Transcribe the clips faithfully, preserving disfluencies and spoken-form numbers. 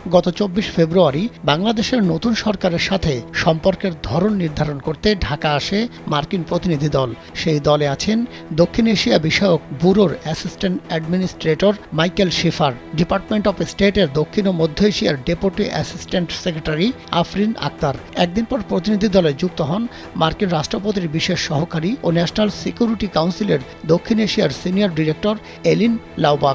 গত চব্বিশ ফেব্রুয়ারি বাংলাদেশের নতুন সরকারের সাথে সম্পর্কের ধরন নির্ধারণ করতে ঢাকা আসে মার্কিন প্রতিনিধি দল। সেই দলে আছেন দক্ষিণ এশিয়া বিষয়ক ব্যুরোর assistant administrator Michael Schiffer, department of স্টেটের দক্ষিণ ও মধ্য এশিয়ার deputy assistant secretary Afrin Akhter. একদিন পর প্রতিনিধি দলে যুক্ত হন মার্কিন রাষ্ট্রপতির বিশেষ সহকারী ও ন্যাশনাল সিকিউরিটি কাউন্সিলের দক্ষিণ এশিয়ার সিনিয়র ডিরেক্টর এলিন লাউবাক।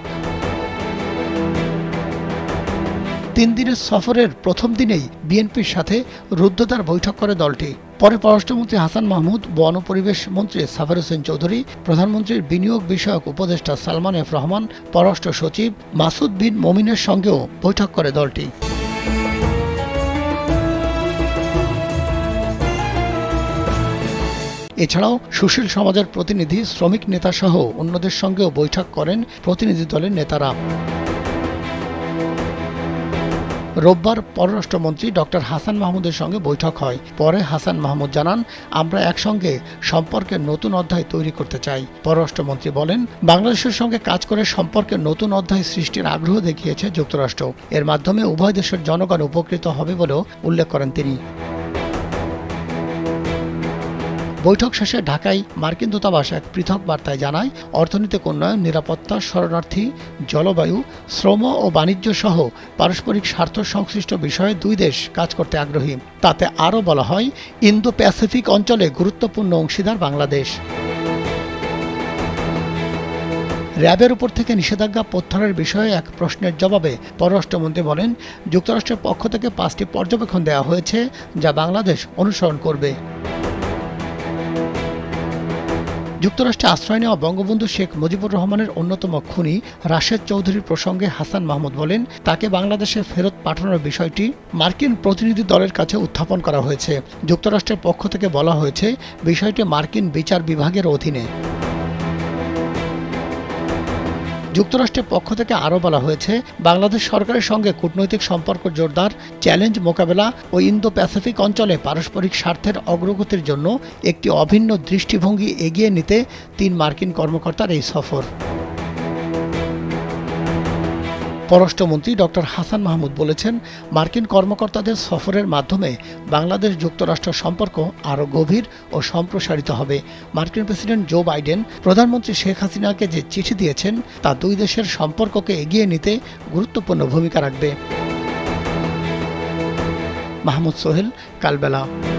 তিন দিনের সফরের প্রথম দিনেই বিএনপির সাথে রুদ্ধদ্বার বৈঠক করে দলটি। পরে পররাষ্ট্রমন্ত্রী হাসান মাহমুদ, বন ও পরিবেশ মন্ত্রী সাফার হোসেন চৌধুরী, প্রধানমন্ত্রীর বিনিয়োগ বিষয়ক উপদেষ্টা সালমান এফ রহমান, পররাষ্ট্র সচিব মাসুদ বিন মোমিনের সঙ্গেও বৈঠক করে দলটি। এছাড়াও সুশীল সমাজের প্রতিনিধি, শ্রমিক নেতা সহ অন্যদের সঙ্গেও বৈঠক করেন প্রতিনিধি দলের নেতারা। রোববার পররাষ্ট্রমন্ত্রী ডক্টর হাসান মাহমুদের সঙ্গে বৈঠক হয়। পরে হাসান মাহমুদ জানান, আমরা একসঙ্গে সম্পর্কের নতুন অধ্যায় তৈরি করতে চাই। পররাষ্ট্রমন্ত্রী বলেন, বাংলাদেশের সঙ্গে কাজ করে সম্পর্কের নতুন অধ্যায় সৃষ্টির আগ্রহ দেখিয়েছে যুক্তরাষ্ট্র। এর মাধ্যমে উভয় দেশের জনগণ উপকৃত হবে বলেও উল্লেখ করেন তিনি। বৈঠক শেষে ঢাকায় মার্কিন দূতাবাস এক পৃথক বার্তায় জানায়, অর্থনৈতিক উন্নয়ন, নিরাপত্তা, শরণার্থী, জলবায়ু, শ্রম ও বাণিজ্য সহ পারস্পরিক স্বার্থ সংশ্লিষ্ট বিষয়ে দুই দেশ কাজ করতে আগ্রহী। তাতে আরও বলা হয়, ইন্দো প্যাসিফিক অঞ্চলে গুরুত্বপূর্ণ অংশীদার বাংলাদেশ। র্যাবের উপর থেকে নিষেধাজ্ঞা প্রত্যাহারের বিষয়ে এক প্রশ্নের জবাবে পররাষ্ট্রমন্ত্রী বলেন, যুক্তরাষ্ট্রের পক্ষ থেকে পাঁচটি পর্যবেক্ষণ দেওয়া হয়েছে, যা বাংলাদেশ অনুসরণ করবে। যুক্তরাষ্ট্রে আশ্রয় নেওয়া বঙ্গবন্ধু শেখ মুজিবুর রহমানের অন্যতম খুনি রাশেদ চৌধুরীর প্রসঙ্গে হাসান মাহমুদ বলেন, তাকে বাংলাদেশে ফেরত পাঠানোর বিষয়টি মার্কিন প্রতিনিধি দলের কাছে উত্থাপন করা হয়েছে। যুক্তরাষ্ট্রের পক্ষ থেকে বলা হয়েছে, বিষয়টি মার্কিন বিচার বিভাগের অধীনে। যুক্তরাষ্ট্রের পক্ষ থেকে আরও বলা হয়েছে, বাংলাদেশ সরকারের সঙ্গে কূটনৈতিক সম্পর্ক জোরদার, চ্যালেঞ্জ মোকাবেলা ও ইন্দো প্যাসিফিক অঞ্চলে পারস্পরিক স্বার্থের অগ্রগতির জন্য একটি অভিন্ন দৃষ্টিভঙ্গি এগিয়ে নিতে তিন মার্কিন কর্মকর্তার এই সফর। পররাষ্ট্রমন্ত্রী ডক্টর হাসান মাহমুদ বলেছেন, মার্কিন কর্মকর্তাদের সফরের মাধ্যমে বাংলাদেশ যুক্তরাষ্ট্র সম্পর্ক আরও গভীর ও সম্প্রসারিত হবে। মার্কিন প্রেসিডেন্ট জো বাইডেন প্রধানমন্ত্রী শেখ হাসিনাকে যে চিঠি দিয়েছেন, তা দুই দেশের সম্পর্ককে এগিয়ে নিতে গুরুত্বপূর্ণ ভূমিকা রাখবে। মাহমুদ সোহেল, কালবেলা।